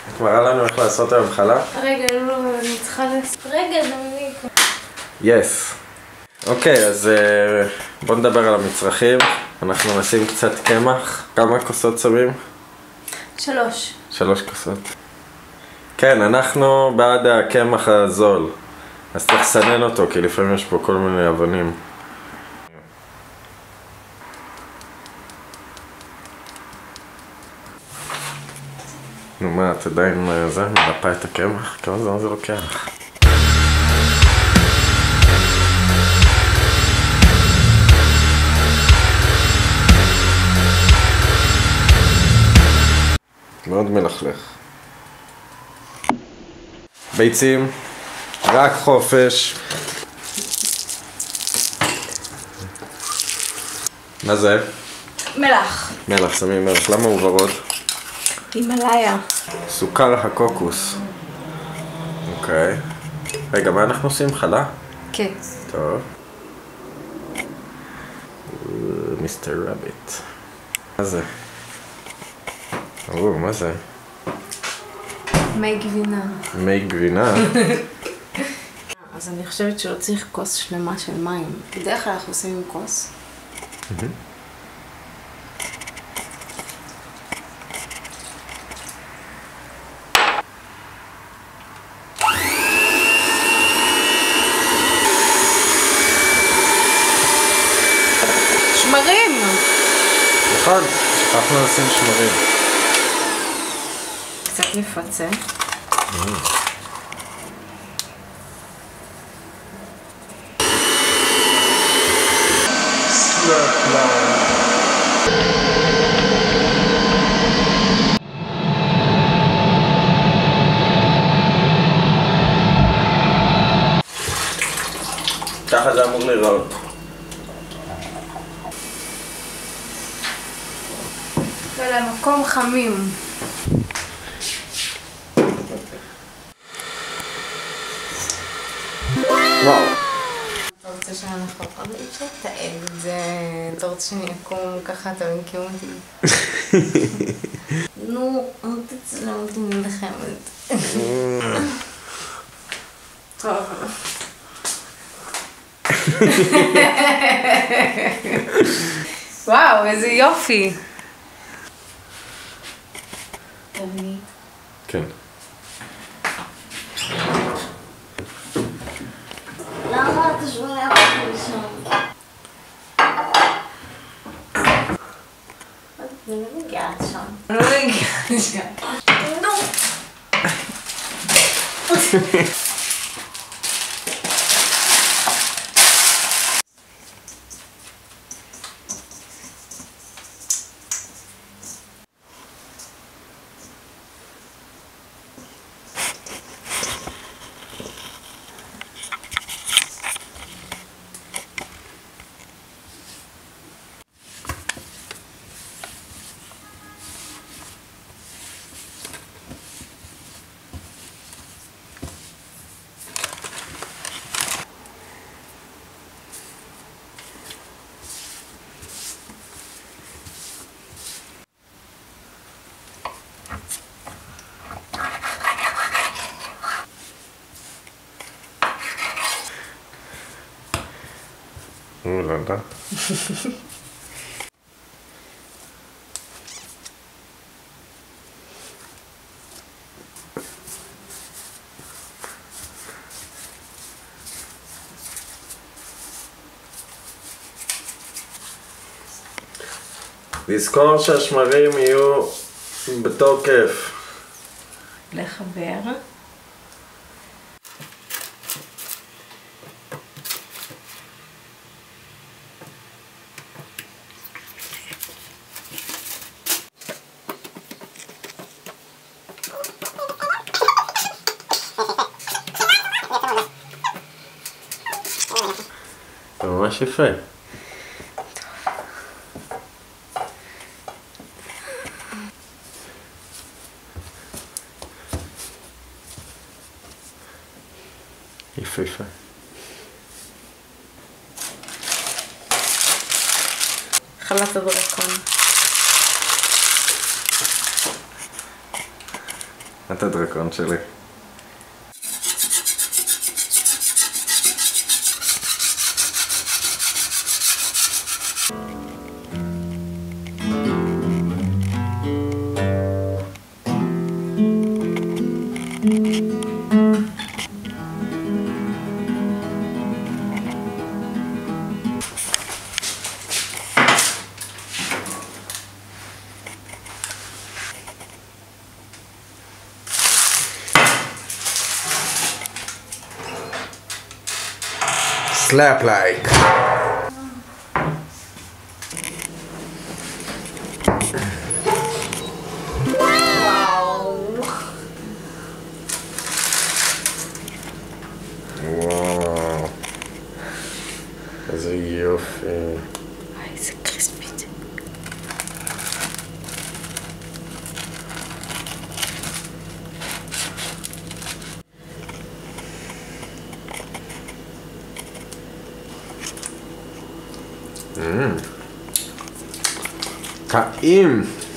את מראה לנו איך לעשות היום חלה? רגע, לא, אני צריכה רגע, דמיניק. יס. אוקיי, אז בואו נדבר על המצרכים. אנחנו נשים קצת קמח. כמה כוסות שמים? 3. 3 כוסות. כן, אנחנו בעד הקמח הזול. אז צריך לסנן אותו, כי לפעמים יש פה כל מיני אבנים. נו מה, את עדיין מנפה את הקמח? כמה זמן זה לוקח? מאוד מלכלך. ביצים, רק חופש. מה זה? מלח. מלח, שמים מלח. למה הוא ורוד? הימלאיה. סוכר הקוקוס. אוקיי. רגע, מה אנחנו עושים? חלה? כן. טוב. מיסטר רביט. מה זה? מה זה? מי גבינה. מי גבינה? אז אני חושבת שהוא צריך כוס שלמה של מים. בדרך כלל אנחנו עושים עם כוס. שמרים! נכון, שכחנו לשים שמרים. קצת לפצה. ככה זה אמור לראות. ולמקום חמים. וואו. אתה רוצה שאנחנו עוד אפשר לתאם את זה? אתה רוצה שאני אקום ככה, אתה מנקים אותי? נו, אל תצלם אותי נלחמת. טוב. וואו, איזה יופי. כן. למה אתה שומע אותי שם? אני לא מגיעה לשם. אני לא מגיעה לשם. נו! לא יודע. לזכור שהשמרים יהיו בתוקף. לחבר. זה ממש יפה. יפה יפה. חלת הדרקון. את הדרקון שלי. Slap like. וואו. וואו. איזה יופי. איזה קריספית. טעים.